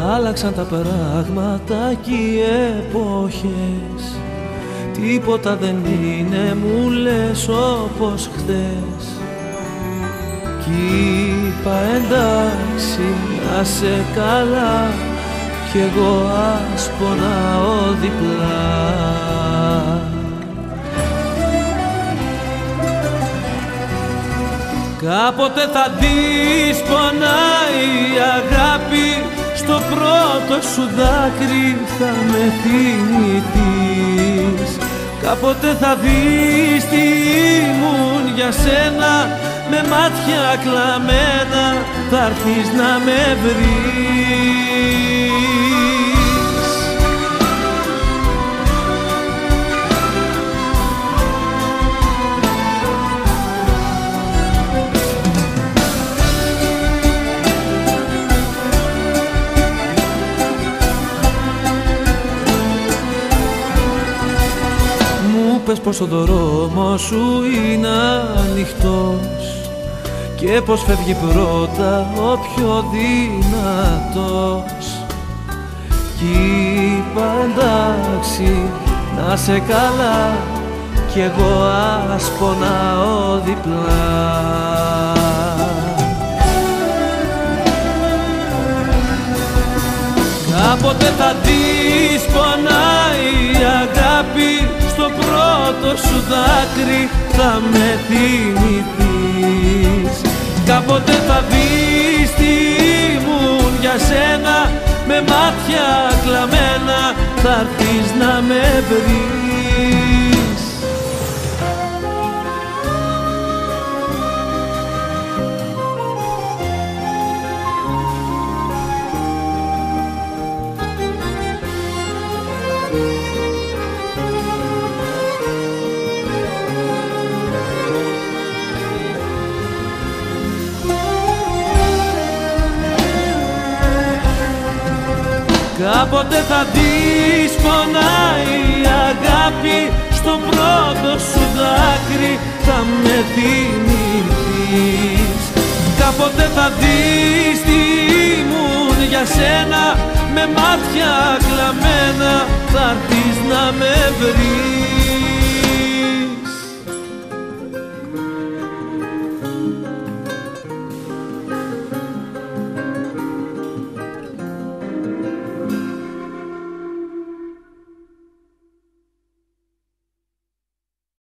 Άλλαξαν τα πράγματα κι οι εποχές, τίποτα δεν είναι, μου λες, όπως χθες. Κι είπα εντάξει, να σε καλά, κι εγώ ας πονάω διπλά. Κάποτε θα δεις πονάει η αγάπη, στο πρώτο σου δάκρυ θα με θυμηθείς. Κάποτε θα δεις τι ήμουν για σένα, με μάτια κλαμμένα θα έρθεις να με βρεις. Πες πως ο δρόμος σου είναι ανοιχτός και πως φεύγει πρώτα ο πιο δυνατός. Κι είπα εντάξει, να σε καλά, κι εγώ ας πονάω διπλά. Κάποτε θα δεις πονάει η αγάπη, στο πρώτο σου δάκρυ θα με θυμηθείς. Κάποτε θα δεις τι ήμουν για σένα, με μάτια κλαμμένα θα έρθεις να με βρεις. Κάποτε θα δεις πονάει η αγάπη, στο πρώτο σου δάκρυ θα με θυμηθείς. Κάποτε θα δεις τι ήμουν για σένα, με μάτια κλαμμένα θα έρθεις να με βρεις.